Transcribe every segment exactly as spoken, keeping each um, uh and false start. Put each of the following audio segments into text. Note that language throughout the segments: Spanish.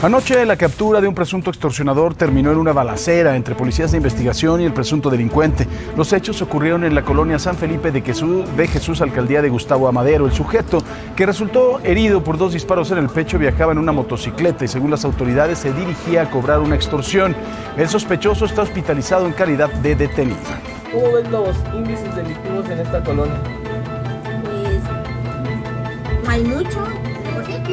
Anoche la captura de un presunto extorsionador terminó en una balacera entre policías de investigación y el presunto delincuente. Los hechos ocurrieron en la colonia San Felipe de Jesús, de Jesús, alcaldía de Gustavo Amadero. El sujeto, que resultó herido por dos disparos en el pecho, viajaba en una motocicleta y, según las autoridades, se dirigía a cobrar una extorsión. El sospechoso está hospitalizado en calidad de detenido. ¿Cómo ven los índices delictivos en esta colonia? Pues no hay mucho, por sí.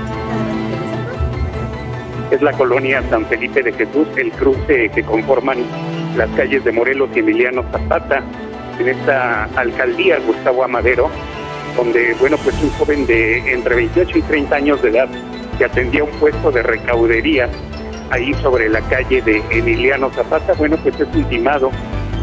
Es la colonia San Felipe de Jesús, el cruce que conforman las calles de Morelos y Emiliano Zapata, en esta alcaldía Gustavo Amadero, donde, bueno, pues un joven de entre veintiocho y treinta años de edad que atendía un puesto de recaudería ahí sobre la calle de Emiliano Zapata, bueno, pues es intimado.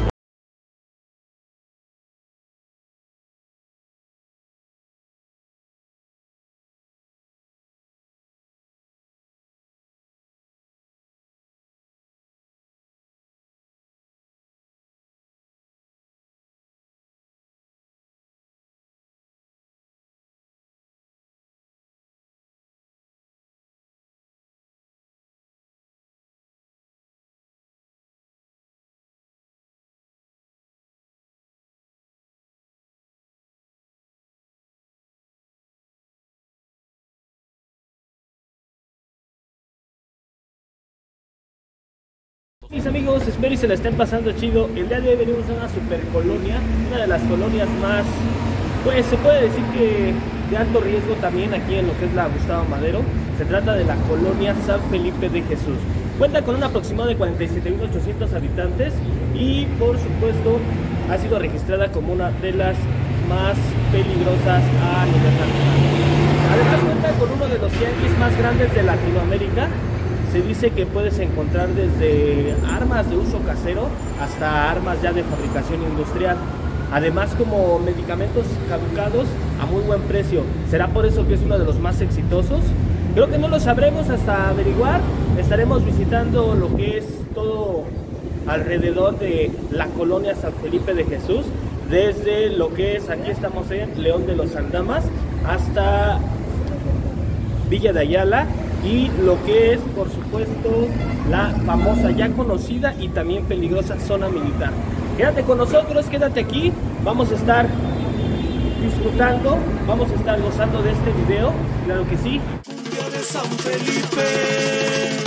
Mis amigos, espero y se la estén pasando chido. El día de hoy venimos a una super colonia, una de las colonias más, pues se puede decir que de alto riesgo también aquí en lo que es la Gustavo Amadero. Se trata de la colonia San Felipe de Jesús. Cuenta con un aproximado de cuarenta y siete mil ochocientos habitantes y, por supuesto, ha sido registrada como una de las más peligrosas a nivel nacional. Además cuenta con uno de los tianguis más grandes de Latinoamérica. Se dice que puedes encontrar desde armas de uso casero hasta armas ya de fabricación industrial. Además, como medicamentos caducados a muy buen precio. ¿Será por eso que es uno de los más exitosos? Creo que no lo sabremos hasta averiguar. Estaremos visitando lo que es todo alrededor de la colonia San Felipe de Jesús. Desde lo que es, aquí estamos en León de los Andamas, hasta Villa de Ayala. Y lo que es, por supuesto, la famosa, ya conocida y también peligrosa zona militar. Quédate con nosotros, quédate aquí. Vamos a estar disfrutando, vamos a estar gozando de este video, claro que sí. De San Felipe.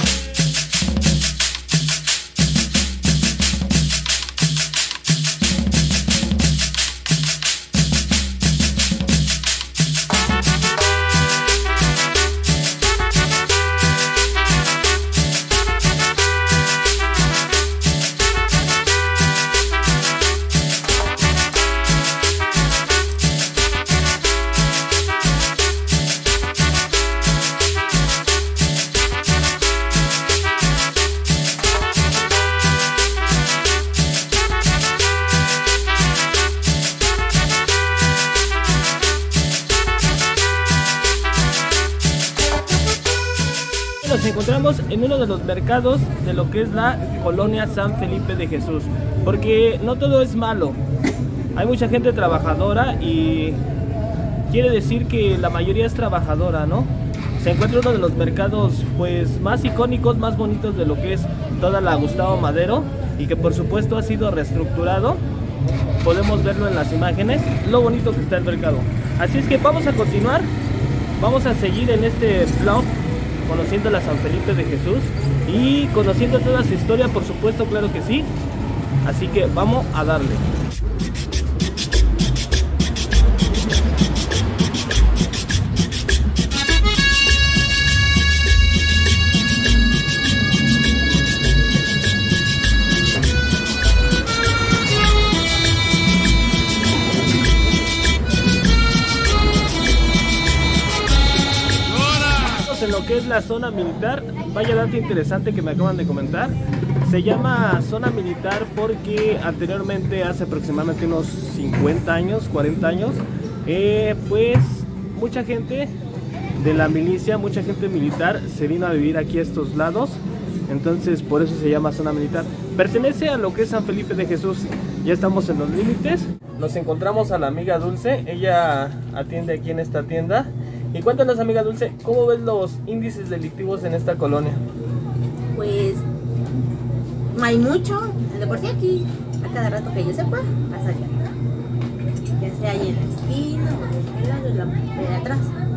Nos encontramos en uno de los mercados de lo que es la colonia San Felipe de Jesús, porque no todo es malo, hay mucha gente trabajadora y quiere decir que la mayoría es trabajadora, ¿no? Se encuentra uno de los mercados pues más icónicos, más bonitos de lo que es toda la Gustavo Amadero y que por supuesto ha sido reestructurado. Podemos verlo en las imágenes, lo bonito que está el mercado. Así es que vamos a continuar, vamos a seguir en este vlog conociendo la San Felipe de Jesús y conociendo toda su historia, por supuesto, claro que sí. Así que vamos a darle. En lo que es la zona militar, vaya dato interesante que me acaban de comentar. Se llama zona militar porque anteriormente, hace aproximadamente unos cincuenta años, cuarenta años, eh, pues mucha gente de la milicia, mucha gente militar se vino a vivir aquí a estos lados. Entonces por eso se llama zona militar. Pertenece a lo que es San Felipe de Jesús. Ya estamos en los límites. Nos encontramos a la amiga Dulce, ella atiende aquí en esta tienda Y cuéntanos, amiga Dulce, ¿cómo ves los índices delictivos en esta colonia? Pues no hay mucho, de por sí aquí, a cada rato que yo sepa, pasa allá. Ya sea ahí en la esquina o en el lado de, la, de atrás.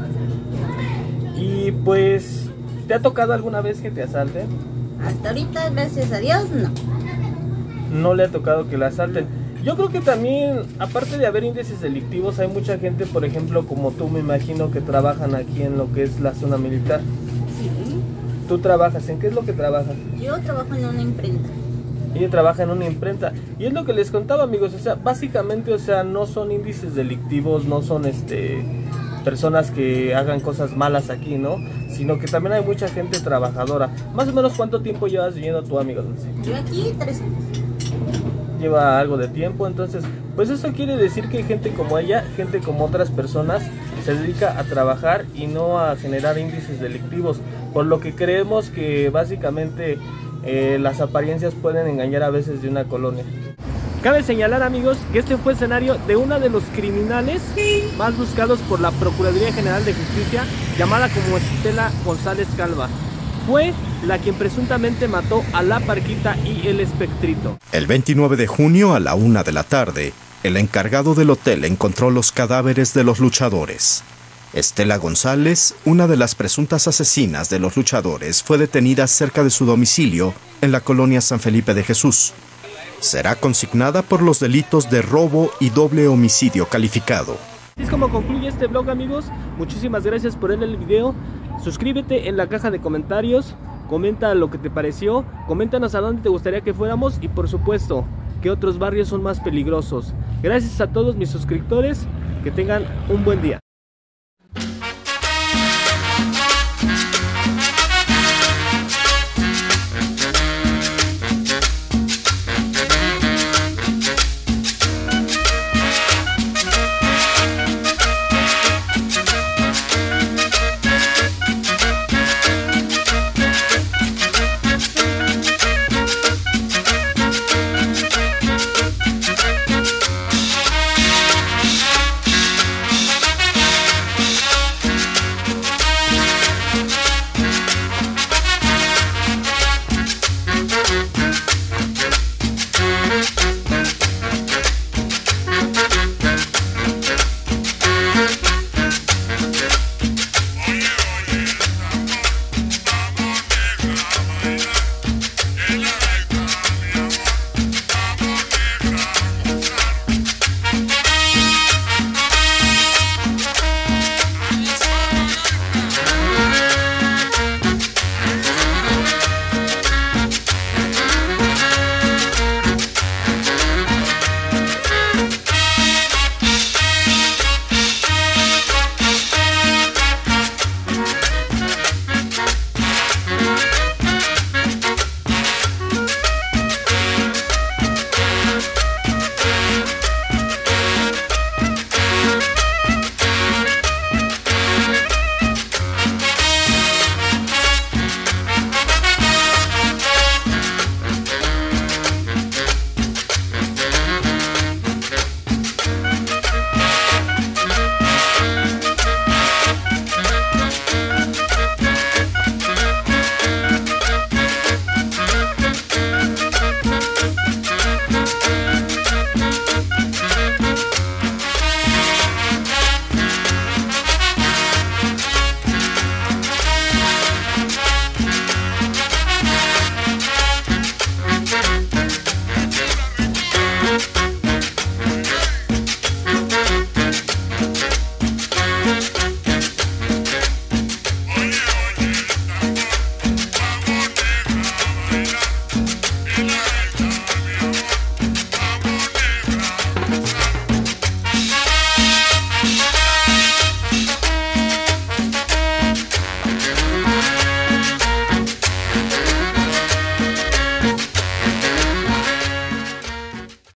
Y pues, ¿te ha tocado alguna vez que te asalten? Hasta ahorita, gracias a Dios, no. No le ha tocado que la asalten. Yo creo que también, aparte de haber índices delictivos, hay mucha gente, por ejemplo, como tú, me imagino, que trabajan aquí en lo que es la zona militar. Sí. ¿Tú trabajas? ¿En qué es lo que trabajas? Yo trabajo en una imprenta. Ella trabaja en una imprenta. Y es lo que les contaba, amigos. O sea, básicamente, o sea, no son índices delictivos, no son este personas que hagan cosas malas aquí, ¿no? Sino que también hay mucha gente trabajadora. Más o menos, ¿cuánto tiempo llevas viviendo tú, amigo Dulce? Yo aquí tres años. Lleva algo de tiempo, entonces pues eso quiere decir que gente como ella, gente como otras personas, se dedica a trabajar y no a generar índices delictivos, por lo que creemos que básicamente eh, las apariencias pueden engañar a veces de una colonia. Cabe señalar, amigos, que este fue escenario de uno de los criminales más buscados por la Procuraduría General de Justicia, llamada como Estela González Calva. Fue la quien presuntamente mató a la Parquita y el Espectrito. El veintinueve de junio a la una de la tarde, el encargado del hotel encontró los cadáveres de los luchadores. Estela González, una de las presuntas asesinas de los luchadores, fue detenida cerca de su domicilio en la colonia San Felipe de Jesús. Será consignada por los delitos de robo y doble homicidio calificado. Así es como concluye este vlog, amigos. Muchísimas gracias por ver el video. Suscríbete en la caja de comentarios, comenta lo que te pareció, coméntanos a dónde te gustaría que fuéramos y por supuesto, qué otros barrios son más peligrosos. Gracias a todos mis suscriptores, que tengan un buen día.